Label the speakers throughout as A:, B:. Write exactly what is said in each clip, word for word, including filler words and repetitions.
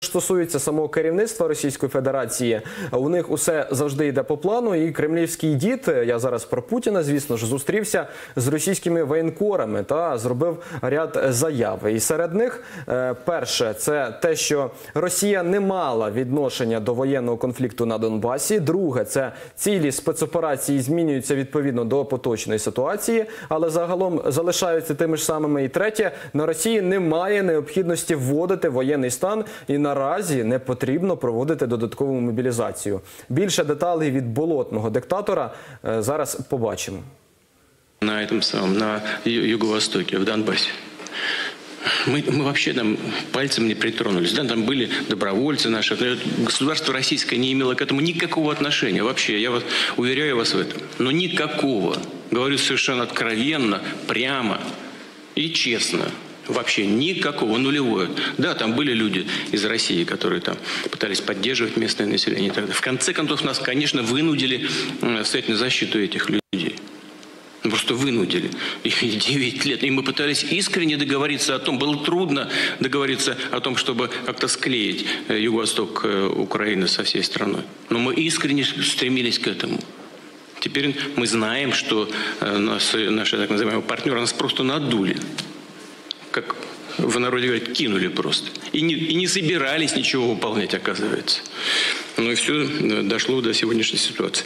A: стосується самого керівництва Російської Федерації, у них усе завжди йде по плану, і кремлівський дід, я зараз про Путіна, звісно ж, зустрівся з російськими воєнкорами та зробив ряд заяв. І серед них перше – це те, що Росія не мала відношення до воєнного конфлікту на Донбасі. Друге – це цілі спецоперації змінюються відповідно до поточної ситуації, але загалом залишаються тими ж самими. І третє – на Росії немає необхідності вводити воєнний стан і наразі не потрібно проводити додаткову мобілізацію. Більше деталей від болотного диктатора зараз побачимо.
B: На этом самом, на юго-востоке, в Донбассе. Мы, мы вообще там пальцем не притронулись. Да, там были добровольцы наши. Государство российское не имело к этому никакого отношения. Вообще, я вас уверяю вас в этом. Но никакого. Говорю совершенно откровенно, прямо и честно. Вообще никакого, нулевое. Да, там были люди из России, которые там пытались поддерживать местное население. В конце концов, нас, конечно, вынудили стоять на защиту этих людей. Просто вынудили. И девять лет. И мы пытались искренне договориться о том, было трудно договориться о том, чтобы как-то склеить юго-восток Украины со всей страной. Но мы искренне стремились к этому. Теперь мы знаем, что наши, наши так называемые партнеры нас просто надули. Как в народе говорят, кинули просто. И не, и не собирались ничего выполнять, оказывается. Ну и все дошло до сегодняшней ситуации.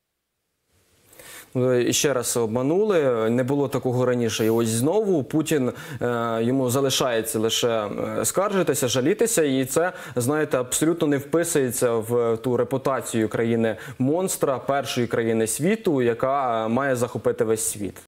A: І ще раз обманули, не було такого раніше. І ось знову Путін, йому залишається лише скаржитися, жалітися. І це, знаєте, абсолютно не вписується в ту репутацію країни-монстра, першої країни світу, яка має захопити весь світ.